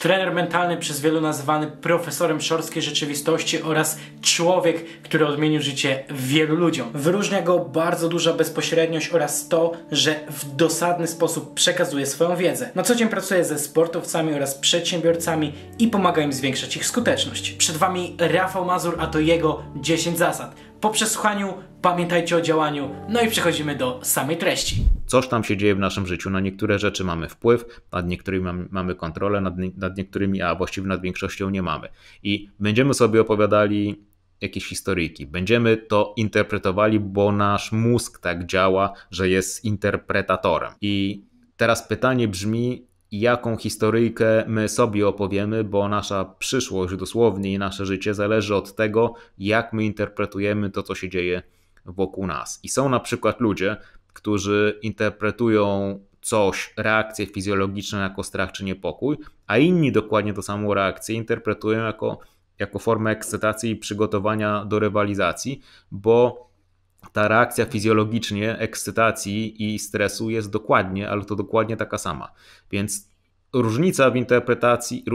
trener mentalny, przez wielu nazywany profesorem szorstkiej rzeczywistości oraz człowiek, który odmienił życie wielu ludziom. Wyróżnia go bardzo duża bezpośredniość oraz to, że w dosadny sposób przekazuje swoją wiedzę. Na co dzień pracuje ze sportowcami oraz przedsiębiorcami i pomaga im zwiększać ich skuteczność. Przed Wami Rafał Mazur, a to jego 10 zasad. Po przesłuchaniu pamiętajcie o działaniu, no i przechodzimy do samej treści. Coś tam się dzieje w naszym życiu, na niektóre rzeczy mamy wpływ, nad niektórymi mamy kontrolę, nad niektórymi, a właściwie nad większością nie mamy. I będziemy sobie opowiadali jakieś historyjki, będziemy to interpretowali, bo nasz mózg tak działa, że jest interpretatorem. I teraz pytanie brzmi, jaką historyjkę my sobie opowiemy, bo nasza przyszłość dosłownie i nasze życie zależy od tego, jak my interpretujemy to, co się dzieje wokół nas. I są na przykład ludzie, którzy interpretują coś, reakcje fizjologiczne jako strach czy niepokój, a inni dokładnie tą samą reakcję interpretują jako formę ekscytacji i przygotowania do rywalizacji, bo ta reakcja fizjologicznie ekscytacji i stresu jest dokładnie, ale to dokładnie taka sama. Więc różnica w interpretacji,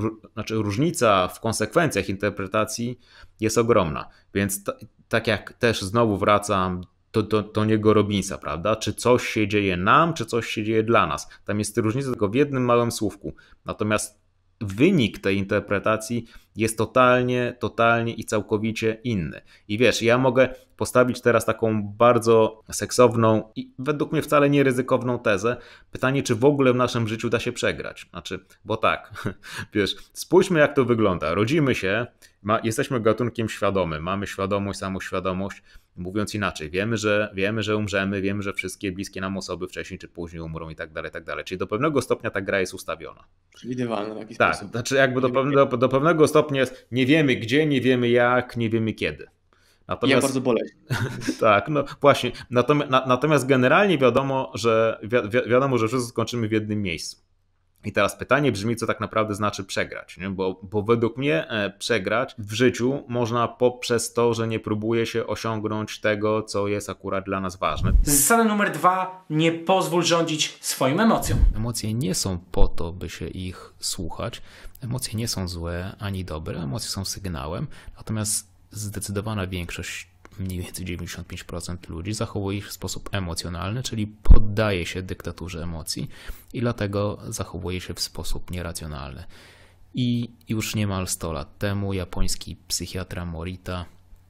różnica w konsekwencjach interpretacji jest ogromna. Więc tak jak też znowu wracam do Tony'ego Robbinsa, prawda? Czy coś się dzieje nam, czy coś się dzieje dla nas? Tam jest różnica tylko w jednym małym słówku. Natomiast wynik tej interpretacji jest totalnie i całkowicie inny. I wiesz, ja mogę postawić teraz taką bardzo seksowną i według mnie wcale nie ryzykowną tezę. Pytanie, czy w ogóle w naszym życiu da się przegrać? Bo tak, wiesz, spójrzmy jak to wygląda. Rodzimy się, jesteśmy gatunkiem świadomym, mamy świadomość, samoświadomość. Mówiąc inaczej, wiemy, że umrzemy, wiemy, że wszystkie bliskie nam osoby wcześniej czy później umrą i tak dalej, tak dalej. Czyli do pewnego stopnia ta gra jest ustawiona. Przewidywalna w jakiś tak, sposób. Znaczy jakby do pewnego stopnia jest, nie wiemy gdzie, nie wiemy jak, nie wiemy kiedy. Ja bardzo boleśnie. Tak, no właśnie. Natomiast generalnie wiadomo, że wszyscy skończymy w jednym miejscu. I teraz pytanie brzmi, co tak naprawdę znaczy przegrać, nie? Bo według mnie przegrać w życiu można poprzez to, że nie próbuje się osiągnąć tego, co jest akurat dla nas ważne. Zasada numer 2. Nie pozwól rządzić swoim emocjom. Emocje nie są po to, by się ich słuchać. Emocje nie są złe ani dobre, emocje są sygnałem, natomiast zdecydowana większość, mniej więcej 95% ludzi zachowuje ich w sposób emocjonalny, czyli poddaje się dyktaturze emocji i dlatego zachowuje się w sposób nieracjonalny. I już niemal 100 lat temu japoński psychiatra Morita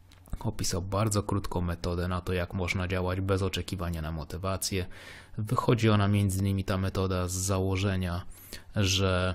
opisał bardzo krótką metodę na to, jak można działać bez oczekiwania na motywację. Wychodzi ona między innymi ta metoda z założenia, że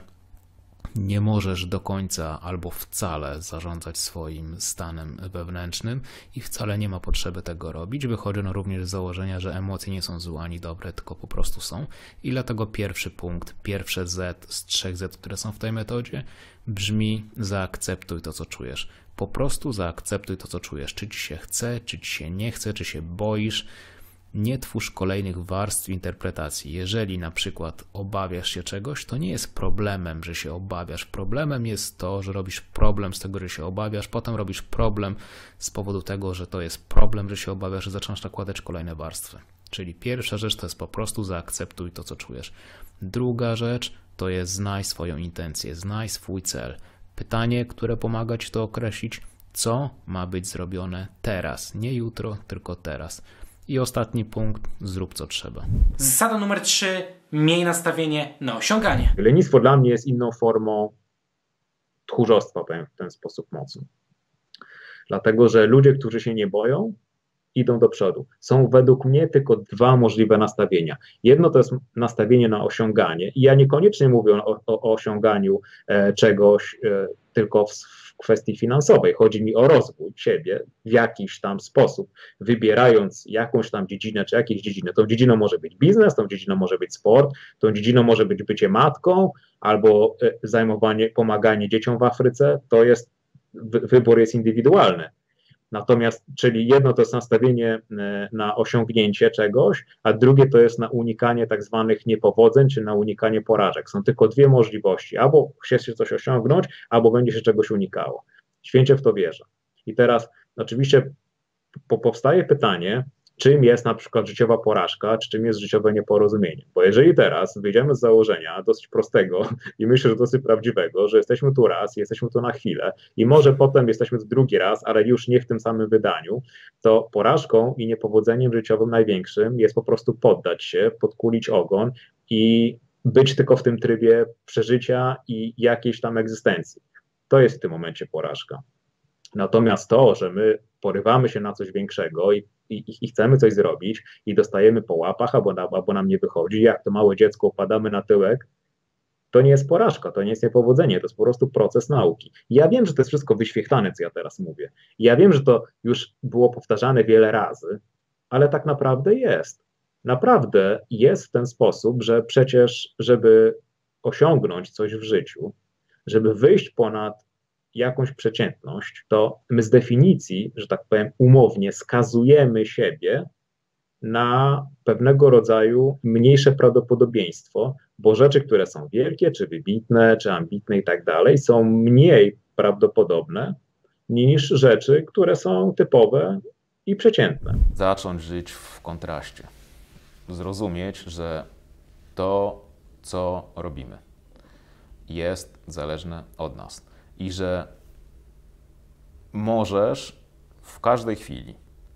nie możesz do końca albo wcale zarządzać swoim stanem wewnętrznym i wcale nie ma potrzeby tego robić. Wychodzi ono również z założenia, że emocje nie są złe ani dobre, tylko po prostu są. I dlatego pierwszy punkt, pierwsze Z z 3 Z, które są w tej metodzie, brzmi: zaakceptuj to, co czujesz. Po prostu zaakceptuj to, co czujesz. Czy ci się chce, czy ci się nie chce, czy się boisz. Nie twórz kolejnych warstw interpretacji. Jeżeli na przykład obawiasz się czegoś, to nie jest problemem, że się obawiasz. Problemem jest to, że robisz problem z tego, że się obawiasz, potem robisz problem z powodu tego, że to jest problem, że się obawiasz i zaczynasz nakładać kolejne warstwy. Czyli pierwsza rzecz to jest po prostu zaakceptuj to, co czujesz. Druga rzecz to jest znaj swoją intencję, znaj swój cel. Pytanie, które pomaga ci to określić, co ma być zrobione teraz, nie jutro, tylko teraz. I ostatni punkt, zrób co trzeba. Zasada numer 3. Miej nastawienie na osiąganie. Lenistwo dla mnie jest inną formą tchórzostwa, powiem w ten sposób mocno. Dlatego, że ludzie, którzy się nie boją, idą do przodu. Są według mnie tylko 2 możliwe nastawienia. Jedno to jest nastawienie na osiąganie i ja niekoniecznie mówię o osiąganiu czegoś tylko w kwestii finansowej. Chodzi mi o rozwój siebie w jakiś tam sposób, wybierając jakąś tam dziedzinę czy jakieś dziedziny. Tą dziedziną może być biznes, tą dziedziną może być sport, tą dziedziną może być bycie matką albo pomaganie dzieciom w Afryce. To jest, wybór jest indywidualny. Natomiast, czyli jedno to jest nastawienie na osiągnięcie czegoś, a drugie to jest na unikanie tak zwanych niepowodzeń, czy na unikanie porażek. Są tylko 2 możliwości. Albo chce się coś osiągnąć, albo będzie się czegoś unikało. Święcie w to wierzę. I teraz oczywiście powstaje pytanie, czym jest na przykład życiowa porażka, czy czym jest życiowe nieporozumienie. Bo jeżeli teraz wyjdziemy z założenia dosyć prostego i myślę, że dosyć prawdziwego, że jesteśmy tu raz, jesteśmy tu na chwilę i może potem jesteśmy tu drugi raz, ale już nie w tym samym wydaniu, to porażką i niepowodzeniem życiowym największym jest po prostu poddać się, podkulić ogon i być tylko w tym trybie przeżycia i jakiejś tam egzystencji. To jest w tym momencie porażka. Natomiast to, że my porywamy się na coś większego i chcemy coś zrobić i dostajemy po łapach albo nam nie wychodzi, jak to małe dziecko upadamy na tyłek, to nie jest porażka, to nie jest niepowodzenie, to jest po prostu proces nauki. Ja wiem, że to jest wszystko wyświechtane, co ja teraz mówię. Ja wiem, że to już było powtarzane wiele razy, ale tak naprawdę jest. Naprawdę jest w ten sposób, że przecież, żeby osiągnąć coś w życiu, żeby wyjść ponad jakąś przeciętność, to my z definicji, że tak powiem umownie, skazujemy siebie na pewnego rodzaju mniejsze prawdopodobieństwo, bo rzeczy, które są wielkie, czy wybitne, czy ambitne i tak dalej, są mniej prawdopodobne niż rzeczy, które są typowe i przeciętne. Zacząć żyć w kontraście. Zrozumieć, że to, co robimy, jest zależne od nas. I że możesz w każdej chwili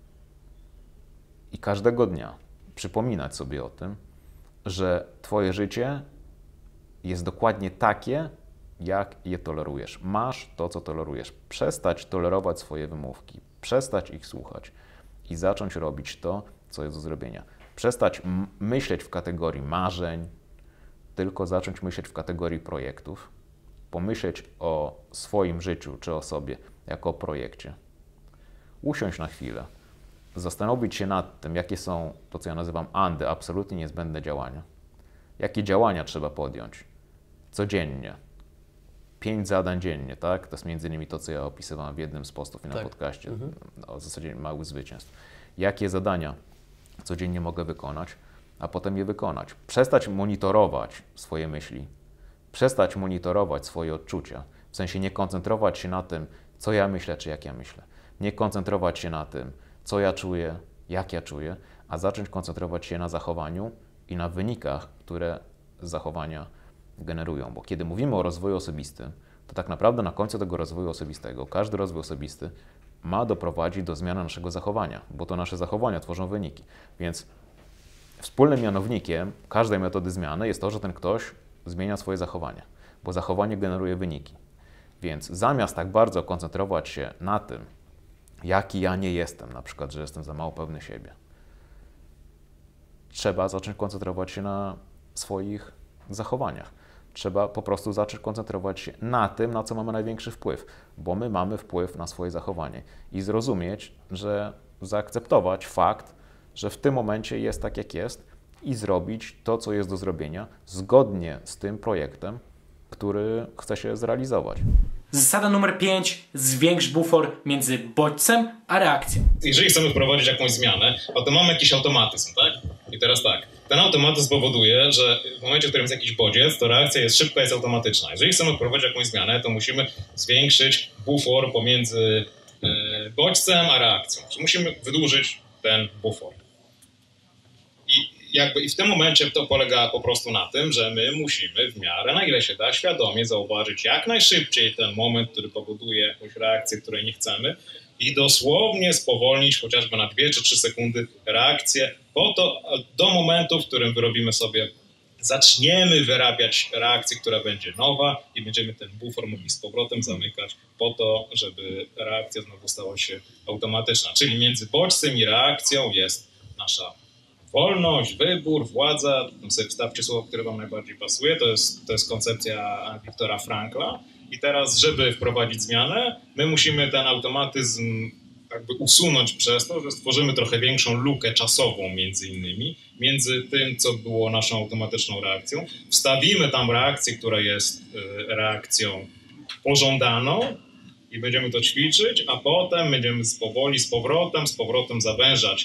i każdego dnia przypominać sobie o tym, że twoje życie jest dokładnie takie, jak je tolerujesz. Masz to, co tolerujesz. Przestać tolerować swoje wymówki, przestać ich słuchać i zacząć robić to, co jest do zrobienia. Przestać myśleć w kategorii marzeń, tylko zacząć myśleć w kategorii projektów. Pomyśleć o swoim życiu czy o sobie jako o projekcie. Usiąść na chwilę, zastanowić się nad tym, jakie są to, co ja nazywam absolutnie niezbędne działania. Jakie działania trzeba podjąć codziennie. 5 zadań dziennie, tak? To jest między innymi to, co ja opisywałem w jednym z postów na podcaście, o zasadzie małych zwycięstw. Jakie zadania codziennie mogę wykonać, a potem je wykonać. Przestać monitorować swoje myśli, przestać monitorować swoje odczucia, w sensie nie koncentrować się na tym, co ja myślę, czy jak ja myślę. Nie koncentrować się na tym, co ja czuję, jak ja czuję, a zacząć koncentrować się na zachowaniu i na wynikach, które zachowania generują. Bo kiedy mówimy o rozwoju osobistym, to tak naprawdę na końcu tego rozwoju osobistego, każdy rozwój osobisty ma doprowadzić do zmiany naszego zachowania, bo to nasze zachowania tworzą wyniki. Więc wspólnym mianownikiem każdej metody zmiany jest to, że ten ktoś zmienia swoje zachowanie, bo zachowanie generuje wyniki. Więc zamiast tak bardzo koncentrować się na tym, jaki ja nie jestem, na przykład, że jestem za mało pewny siebie, trzeba zacząć koncentrować się na swoich zachowaniach. Trzeba po prostu zacząć koncentrować się na tym, na co mamy największy wpływ, bo my mamy wpływ na swoje zachowanie i zrozumieć, że zaakceptować fakt, że w tym momencie jest tak, jak jest i zrobić to, co jest do zrobienia, zgodnie z tym projektem, który chce się zrealizować. Zasada numer 5. Zwiększ bufor między bodźcem a reakcją. Jeżeli chcemy wprowadzić jakąś zmianę, to mamy jakiś automatyzm, tak? I teraz tak, ten automatyzm powoduje, że w momencie, w którym jest jakiś bodziec, to reakcja jest szybka, jest automatyczna. Jeżeli chcemy wprowadzić jakąś zmianę, to musimy zwiększyć bufor pomiędzy bodźcem a reakcją. Czyli musimy wydłużyć ten bufor. I w tym momencie to polega po prostu na tym, że my musimy w miarę, na ile się da, świadomie zauważyć jak najszybciej ten moment, który powoduje jakąś reakcję, której nie chcemy i dosłownie spowolnić chociażby na 2 czy 3 sekundy reakcję po to do momentu, w którym wyrobimy sobie, zaczniemy wyrabiać reakcję, która będzie nowa i będziemy ten bufor mogli z powrotem zamykać po to, żeby reakcja znowu stała się automatyczna. Czyli między bodźcem i reakcją jest nasza wolność, wybór, władza. Tam sobie wstawcie słowo, które wam najbardziej pasuje. To jest koncepcja Viktora Frankla. I teraz, żeby wprowadzić zmianę, my musimy ten automatyzm jakby usunąć przez to, że stworzymy trochę większą lukę czasową między tym, co było naszą automatyczną reakcją. Wstawimy tam reakcję, która jest reakcją pożądaną i będziemy to ćwiczyć, a potem będziemy powoli z powrotem zawężać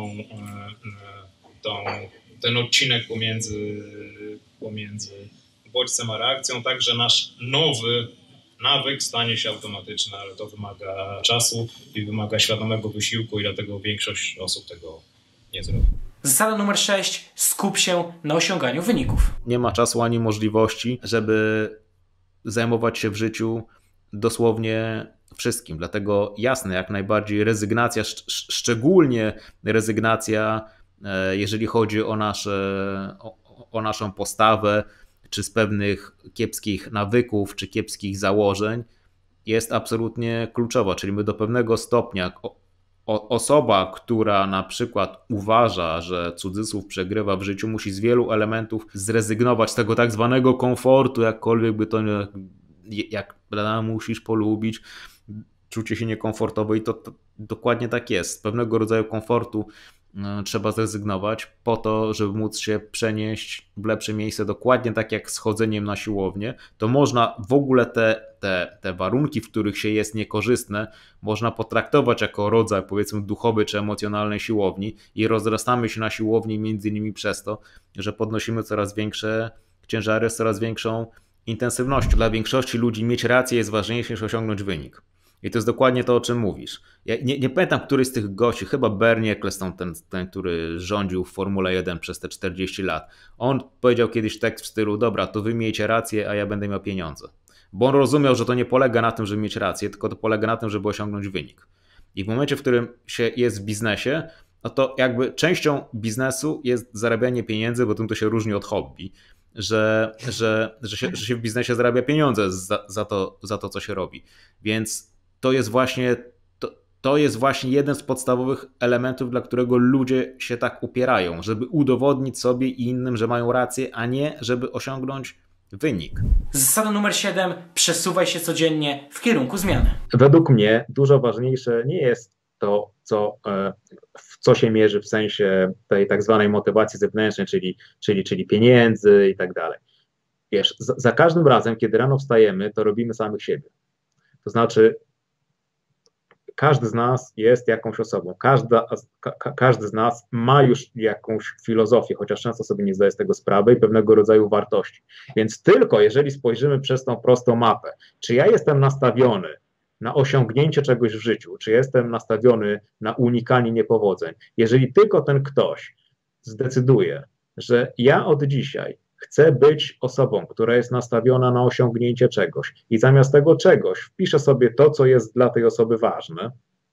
ten odcinek pomiędzy bodźcem a reakcją, tak że nasz nowy nawyk stanie się automatyczny, ale to wymaga czasu i wymaga świadomego wysiłku i dlatego większość osób tego nie zrobił. Zasada numer 6. Skup się na osiąganiu wyników. Nie ma czasu ani możliwości, żeby zajmować się w życiu dosłownie wszystkim. Dlatego jasne, jak najbardziej rezygnacja, szczególnie rezygnacja, jeżeli chodzi o naszą postawę, czy z pewnych kiepskich nawyków, czy kiepskich założeń, jest absolutnie kluczowa. Czyli my do pewnego stopnia, osoba, która na przykład uważa, że cudzysłów przegrywa w życiu, musi z wielu elementów zrezygnować z tego tak zwanego komfortu, jakkolwiek by to jak musisz polubić czucie się niekomfortowo i to dokładnie tak jest. Z pewnego rodzaju komfortu trzeba zrezygnować po to, żeby móc się przenieść w lepsze miejsce, dokładnie tak jak z chodzeniem na siłownię. To można w ogóle te warunki, w których się jest niekorzystne, można potraktować jako rodzaj, powiedzmy, duchowy czy emocjonalnej siłowni i rozrastamy się na siłowni między innymi przez to, że podnosimy coraz większe ciężary z coraz większą intensywnością. Dla większości ludzi mieć rację jest ważniejsze niż osiągnąć wynik. I to jest dokładnie to, o czym mówisz. Ja nie pamiętam, który z tych gości, chyba Bernie Ecclestone, ten, który rządził w Formule 1 przez te 40 lat. On powiedział kiedyś tekst w stylu: dobra, to wy miejcie rację, a ja będę miał pieniądze. Bo on rozumiał, że to nie polega na tym, żeby mieć rację, tylko to polega na tym, żeby osiągnąć wynik. I w momencie, w którym się jest w biznesie, no to jakby częścią biznesu jest zarabianie pieniędzy, bo tym to się różni od hobby. Że się w biznesie zarabia pieniądze za to, co się robi. Więc to jest właśnie jeden z podstawowych elementów, dla którego ludzie się tak upierają, żeby udowodnić sobie i innym, że mają rację, a nie żeby osiągnąć wynik. Zasada numer 7. Przesuwaj się codziennie w kierunku zmiany. Według mnie dużo ważniejsze nie jest to, w co się mierzy w sensie tej tak zwanej motywacji zewnętrznej, czyli pieniędzy i tak dalej. Wiesz, za każdym razem, kiedy rano wstajemy, to robimy samych siebie. To znaczy, każdy z nas jest jakąś osobą, każdy z nas ma już jakąś filozofię, chociaż często sobie nie zdaje z tego sprawy, i pewnego rodzaju wartości. Więc tylko jeżeli spojrzymy przez tą prostą mapę, czy ja jestem nastawiony na osiągnięcie czegoś w życiu, czy jestem nastawiony na unikanie niepowodzeń, jeżeli tylko ten ktoś zdecyduje, że ja od dzisiaj chcę być osobą, która jest nastawiona na osiągnięcie czegoś i zamiast tego czegoś wpiszę sobie to, co jest dla tej osoby ważne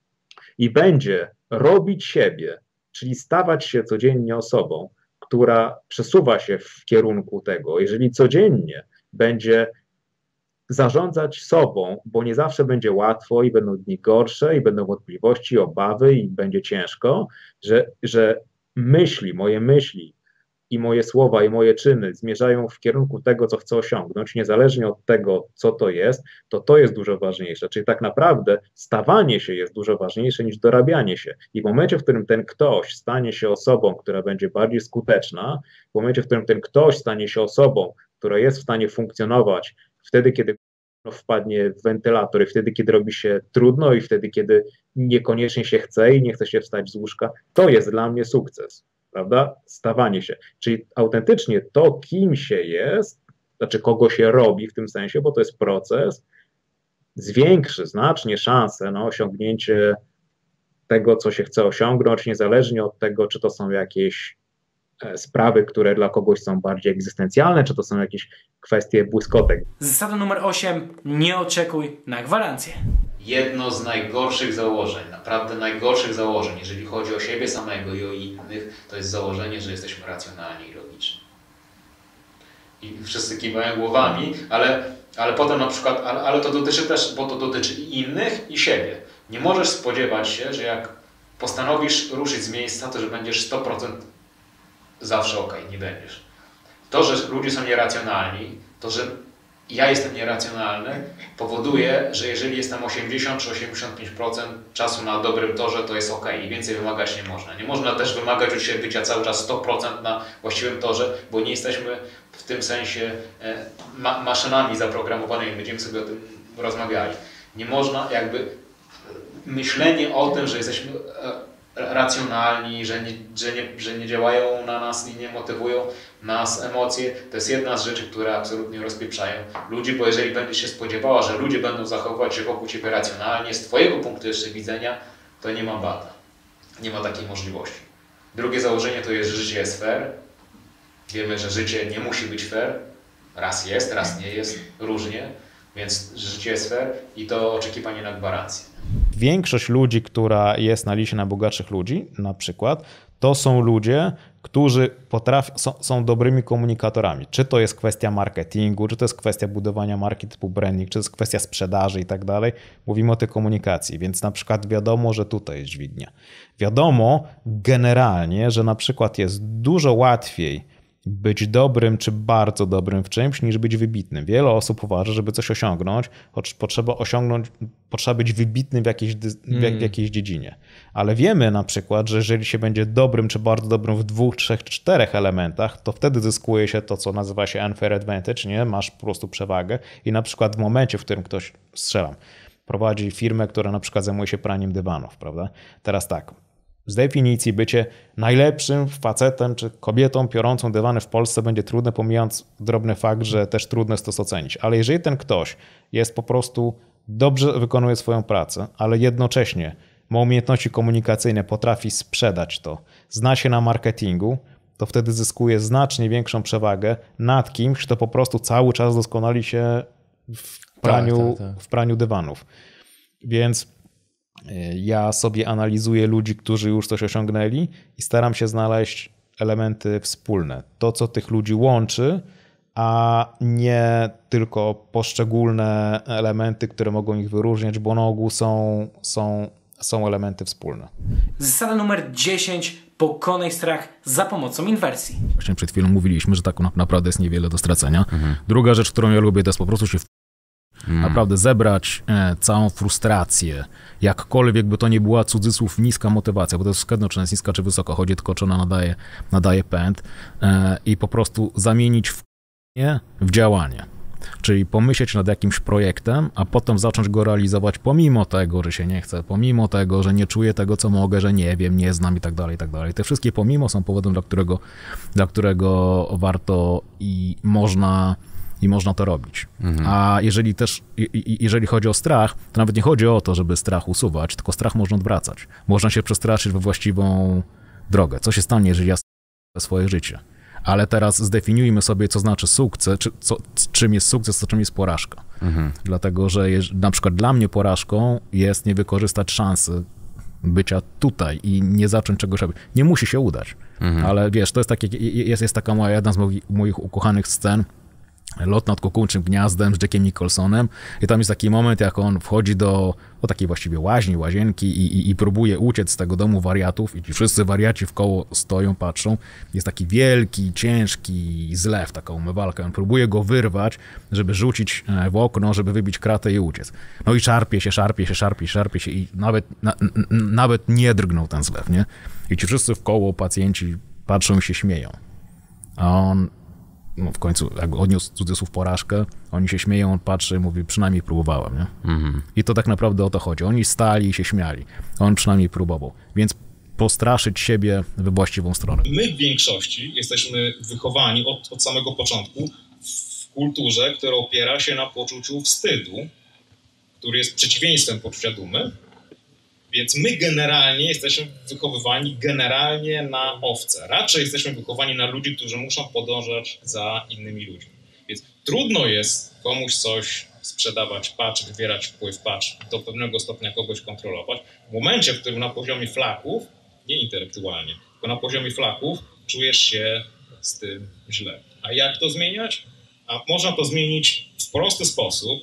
i będzie robić siebie, czyli stawać się codziennie osobą, która przesuwa się w kierunku tego, jeżeli codziennie będzie zarządzać sobą, bo nie zawsze będzie łatwo i będą dni gorsze i będą wątpliwości, obawy i będzie ciężko, że moje myśli i moje słowa i moje czyny zmierzają w kierunku tego, co chcę osiągnąć, niezależnie od tego, co to jest dużo ważniejsze. Czyli tak naprawdę stawanie się jest dużo ważniejsze niż dorabianie się. I w momencie, w którym ten ktoś stanie się osobą, która będzie bardziej skuteczna, w momencie, w którym ten ktoś stanie się osobą, która jest w stanie funkcjonować wtedy, kiedy wpadnie w wentylator i wtedy, kiedy robi się trudno i wtedy, kiedy niekoniecznie się chce i nie chce się wstać z łóżka, to jest dla mnie sukces. Prawda? Stawanie się. Czyli autentycznie to, kim się jest, znaczy kogo się robi w tym sensie, bo to jest proces, zwiększy znacznie szanse na osiągnięcie tego, co się chce osiągnąć, niezależnie od tego, czy to są jakieś sprawy, które dla kogoś są bardziej egzystencjalne, czy to są jakieś kwestie błyskotek. Zasada numer 8. Nie oczekuj na gwarancję. Jedno z najgorszych założeń, naprawdę najgorszych założeń, jeżeli chodzi o siebie samego i o innych, to jest założenie, że jesteśmy racjonalni i logiczni. I wszyscy kiwają głowami, ale potem na przykład, ale to dotyczy też, bo to dotyczy i innych, i siebie. Nie możesz spodziewać się, że jak postanowisz ruszyć z miejsca, to że będziesz 100% zawsze okej, nie będziesz. To, że ludzie są nieracjonalni, to, że ja jestem nieracjonalny, powoduje, że jeżeli jestem 80 czy 85% czasu na dobrym torze, to jest ok i więcej wymagać nie można. Nie można też wymagać od siebie bycia cały czas 100% na właściwym torze, bo nie jesteśmy w tym sensie maszynami zaprogramowanymi. Będziemy sobie o tym rozmawiali. Nie można jakby myślenie o tym, że jesteśmy racjonalni, że nie działają na nas i nie motywują nas emocje, to jest jedna z rzeczy, które absolutnie rozpieprzają ludzi, bo jeżeli będziesz się spodziewała, że ludzie będą zachowywać się wokół ciebie racjonalnie, z twojego punktu jeszcze widzenia, to nie ma bata. Nie ma takiej możliwości. Drugie założenie to jest, że życie jest fair. Wiemy, że życie nie musi być fair. Raz jest, raz nie jest, różnie. Więc życie jest fair i to oczekiwanie na gwarancję. Większość ludzi, która jest na liście najbogatszych ludzi, na przykład, to są ludzie, którzy są dobrymi komunikatorami. Czy to jest kwestia marketingu, czy to jest kwestia budowania marki typu branding, czy to jest kwestia sprzedaży i tak dalej. Mówimy o tej komunikacji, więc na przykład wiadomo, że tutaj jest dźwignia. Wiadomo generalnie, że na przykład jest dużo łatwiej być dobrym czy bardzo dobrym w czymś, niż być wybitnym. Wiele osób uważa, żeby coś osiągnąć, potrzeba być wybitnym w jakiejś dziedzinie. Ale wiemy na przykład, że jeżeli się będzie dobrym czy bardzo dobrym w 2, 3, 4 elementach, to wtedy zyskuje się to, co nazywa się unfair advantage, nie? Masz po prostu przewagę i na przykład w momencie, w którym ktoś, prowadzi firmę, która na przykład zajmuje się praniem dywanów, prawda? Teraz tak, z definicji bycie najlepszym facetem czy kobietą piorącą dywany w Polsce będzie trudne, pomijając drobny fakt, że też trudno jest to ocenić. Ale jeżeli ten ktoś jest po prostu dobrze wykonuje swoją pracę, ale jednocześnie ma umiejętności komunikacyjne, potrafi sprzedać to, zna się na marketingu, to wtedy zyskuje znacznie większą przewagę nad kimś, kto po prostu cały czas doskonali się w praniu dywanów. Więc ja sobie analizuję ludzi, którzy już coś osiągnęli i staram się znaleźć elementy wspólne. To, co tych ludzi łączy, a nie tylko poszczególne elementy, które mogą ich wyróżniać, bo na ogół są elementy wspólne. Zasada numer 10. Pokonaj strach za pomocą inwersji. Właśnie przed chwilą mówiliśmy, że tak naprawdę jest niewiele do stracenia. Druga rzecz, którą ja lubię, to jest po prostu się naprawdę zebrać całą frustrację, jakkolwiek by to nie była cudzysłów niska motywacja, bo to jest wskazane, czy ona jest niska, czy wysoka, chodzi tylko, czy ona nadaje pęd i po prostu zamienić w działanie. Czyli pomyśleć nad jakimś projektem, a potem zacząć go realizować pomimo tego, że się nie chce, pomimo tego, że nie czuję tego, co mogę, że nie wiem, nie znam i tak dalej, i tak dalej. Te wszystkie pomimo są powodem, dla którego warto i można to robić. A jeżeli chodzi o strach, to nawet nie chodzi o to, żeby strach usuwać, tylko strach można odwracać. Można się przestraszyć we właściwą drogę. Co się stanie, jeżeli ja swoje życie? Ale teraz zdefiniujmy sobie, co znaczy sukces, czym jest sukces, a czym jest porażka. Dlatego, że na przykład dla mnie porażką jest nie wykorzystać szansy bycia tutaj i nie zacząć czegoś robić. Nie musi się udać, ale wiesz, to jest taka jedna z moich ukochanych scen, Lot nad kukułczym gniazdem z Jackiem Nicholsonem i tam jest taki moment, jak on wchodzi do takiej właściwie łazienki i próbuje uciec z tego domu wariatów i ci wszyscy wariaci wkoło stoją, patrzą. Jest taki wielki, ciężki zlew, taka umywalka. On próbuje go wyrwać, żeby rzucić w okno, żeby wybić kratę i uciec. No i szarpie się i nawet nie drgnął ten zlew, nie? I ci wszyscy wkoło, pacjenci patrzą i się śmieją. A on w końcu jakby odniósł cudzysłów porażkę, oni się śmieją, on patrzy, mówi, przynajmniej próbowałem, nie? I to tak naprawdę o to chodzi. Oni stali i się śmiali. On przynajmniej próbował. Więc postraszyć siebie we właściwą stronę. My w większości jesteśmy wychowani od samego początku w kulturze, która opiera się na poczuciu wstydu, który jest przeciwieństwem poczucia dumy. Więc my generalnie jesteśmy wychowywani na owce. Raczej jesteśmy wychowani na ludzi, którzy muszą podążać za innymi ludźmi. Więc trudno jest komuś coś sprzedawać, patrz, wywierać wpływ, patrz, do pewnego stopnia kogoś kontrolować. W momencie, w którym na poziomie flaków, nie intelektualnie, tylko na poziomie flaków czujesz się z tym źle. A jak to zmieniać? A można to zmienić w prosty sposób.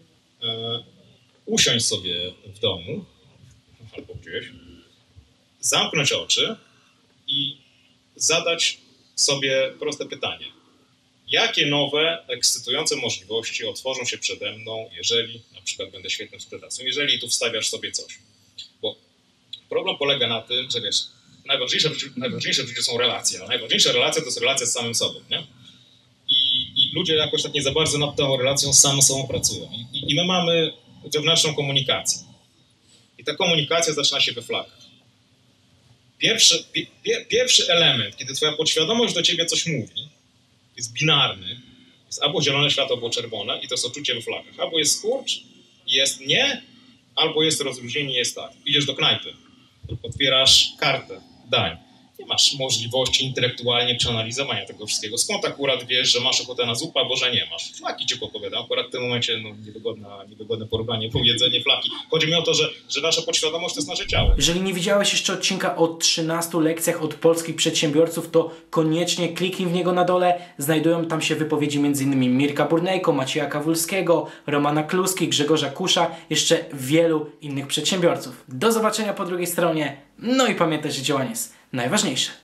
Usiąść sobie w domu, albo gdzieś, zamknąć oczy i zadać sobie proste pytanie. Jakie nowe, ekscytujące możliwości otworzą się przede mną, jeżeli na przykład będę świetnym sprzedawcą, jeżeli tu wstawiasz sobie coś? Bo problem polega na tym, że wiesz, najważniejsze w życiu są relacje, a najważniejsza relacja to jest relacja z samym sobą, nie? I ludzie jakoś tak nie za bardzo nad tą relacją z samym sobą pracują. I my mamy wewnętrzną komunikację. I ta komunikacja zaczyna się we flakach. Pierwszy element, kiedy twoja podświadomość do ciebie coś mówi, jest binarny, jest albo zielone światło, albo czerwone i to jest odczucie we flakach. Albo jest skurcz, jest nie, albo jest rozluźnienie, jest tak. Idziesz do knajpy, otwierasz kartę dań. nie masz możliwości intelektualnie przeanalizowania tego wszystkiego. Skąd akurat wiesz, że masz ochotę na zupę, albo że nie masz? Flaki ci podpowiadam. Akurat w tym momencie niewygodne porównanie, powiedzenie flaki. Chodzi mi o to, że nasza podświadomość to jest nasze ciało. Jeżeli nie widziałeś jeszcze odcinka o 13 lekcjach od polskich przedsiębiorców, to koniecznie kliknij w niego na dole. Znajdują tam się wypowiedzi m.in. Mirka Burnejko, Macieja Kawulskiego, Romana Kluski, Grzegorza Kusza, jeszcze wielu innych przedsiębiorców. Do zobaczenia po drugiej stronie. No i pamiętaj, że działanie jest najważniejsze.